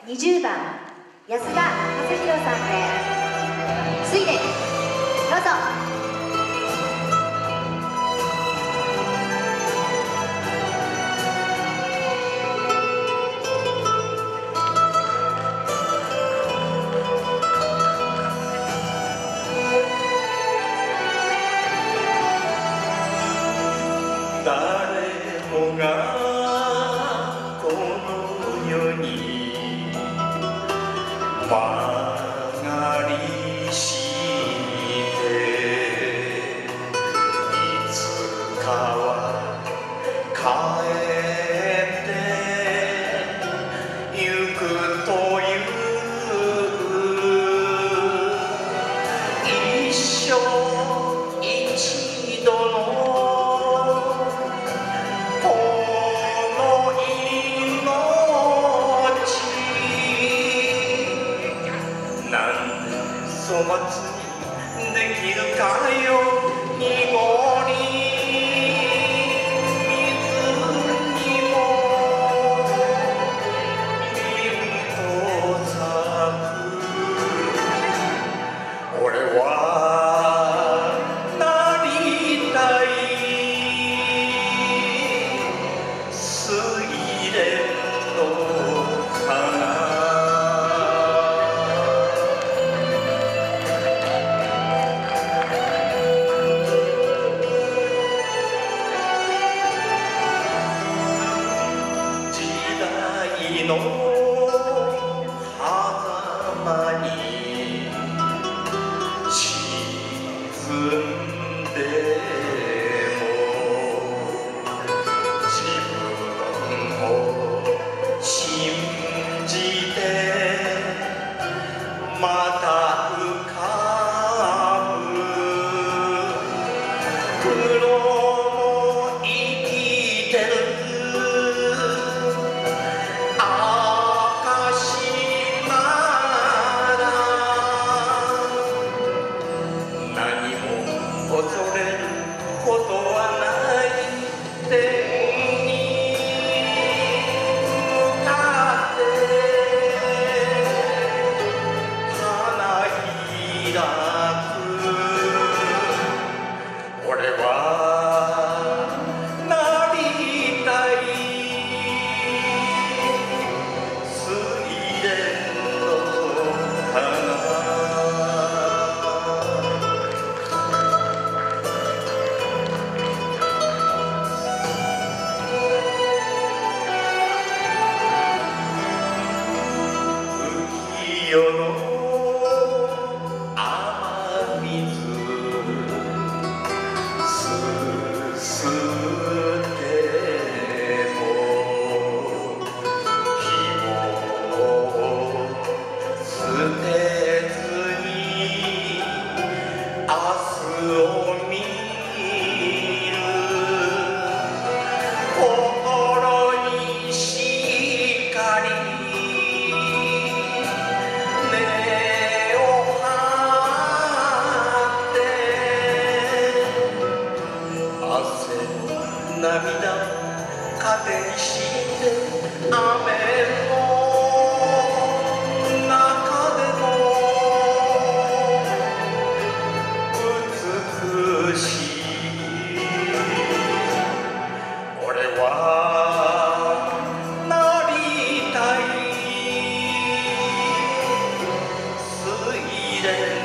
20番安田和弘さんで「睡蓮」どうぞ。 誰もがこの世に曲がりしていつかは帰ってゆくという一生一度の粗末にできるかよ濁り水にも凛と咲く俺はなりたい睡蓮の花の狭間に沈んでも自分を信じてまた浮かぶ苦労も生きてる恐れることはない天に向かって花開く俺はなりたい睡蓮の花世の雨水すすっても希望を捨てずに明日を見る心に光涙を糧にして雨の中でも美しい俺はなりたい睡蓮